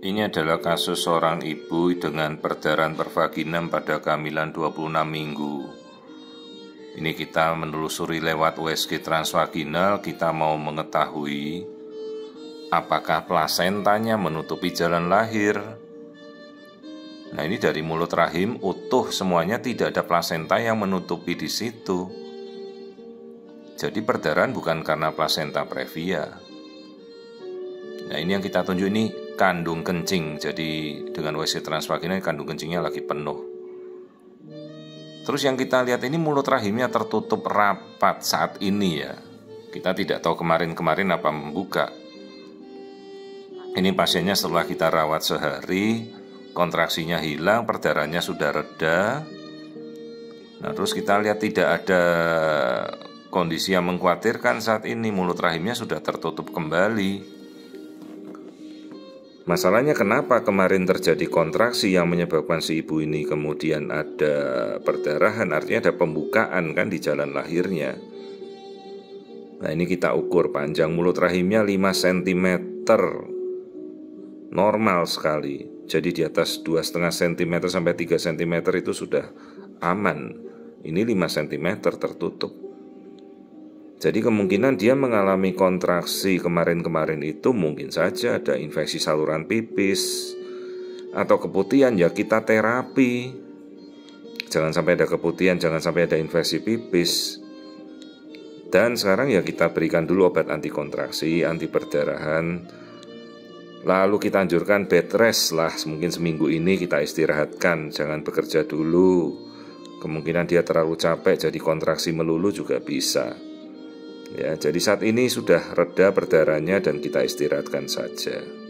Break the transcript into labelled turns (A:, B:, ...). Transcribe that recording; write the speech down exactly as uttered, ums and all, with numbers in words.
A: Ini adalah kasus seorang ibu dengan perdarahan pervaginem pada kehamilan dua puluh enam minggu. Ini kita menelusuri lewat U S G transvaginal, kita mau mengetahui apakah plasentanya menutupi jalan lahir. Nah, ini dari mulut rahim utuh semuanya, tidak ada plasenta yang menutupi di situ. Jadi perdarahan bukan karena plasenta previa. Nah, ini yang kita tunjuk, ini kandung kencing. Jadi dengan U S G transvaginal kandung kencingnya lagi penuh. Terus yang kita lihat ini mulut rahimnya tertutup rapat saat ini ya. Kita tidak tahu kemarin-kemarin apa membuka. Ini pasiennya setelah kita rawat sehari, kontraksinya hilang, perdarahannya sudah reda. Nah, terus kita lihat tidak ada kondisi yang mengkhawatirkan saat ini, mulut rahimnya sudah tertutup kembali. Masalahnya kenapa kemarin terjadi kontraksi yang menyebabkan si ibu ini kemudian ada perdarahan, artinya ada pembukaan kan di jalan lahirnya. Nah, ini kita ukur panjang mulut rahimnya lima sentimeter, normal sekali. Jadi di atas dua koma lima sentimeter sampai tiga sentimeter itu sudah aman. Ini lima sentimeter tertutup. Jadi kemungkinan dia mengalami kontraksi kemarin-kemarin itu mungkin saja ada infeksi saluran pipis atau keputihan, ya kita terapi. Jangan sampai ada keputihan, jangan sampai ada infeksi pipis. Dan sekarang ya kita berikan dulu obat anti kontraksi, anti perdarahan. Lalu kita anjurkan bed rest lah, mungkin seminggu ini kita istirahatkan, jangan bekerja dulu. Kemungkinan dia terlalu capek jadi kontraksi melulu juga bisa. Ya, jadi saat ini sudah reda perdarahannya dan kita istirahatkan saja.